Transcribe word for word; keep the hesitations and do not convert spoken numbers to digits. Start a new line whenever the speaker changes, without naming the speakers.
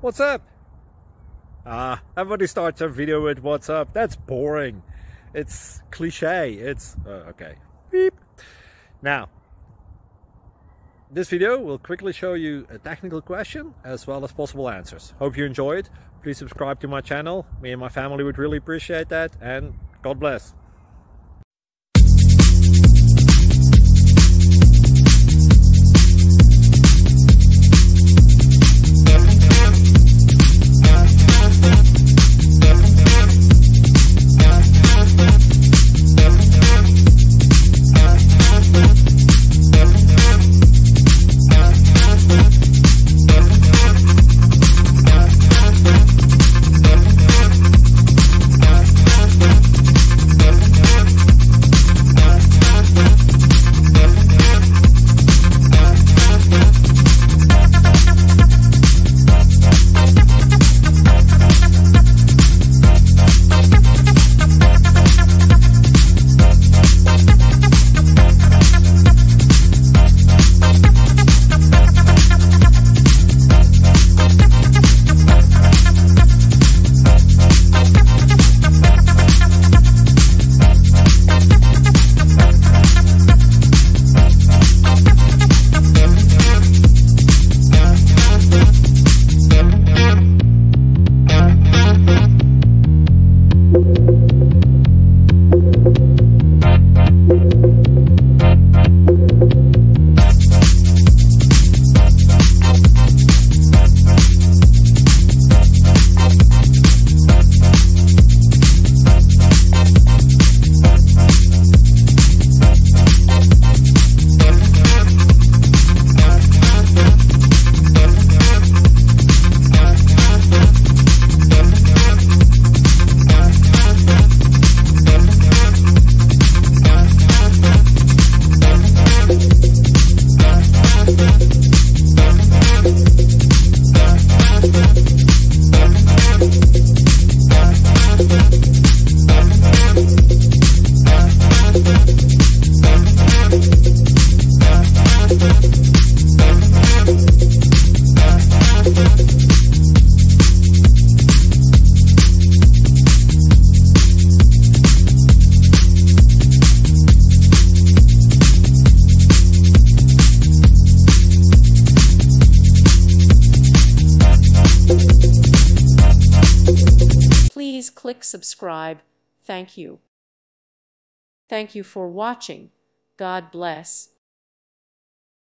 What's up? Ah, everybody starts their video with what's up. That's boring. It's cliche. It's uh, okay. Beep. Now, this video will quickly show you a technical question as well as possible answers. Hope you enjoy it. Please subscribe to my channel. Me and my family would really appreciate that, and God bless.
Please click subscribe. Thank you. Thank you for watching. God bless.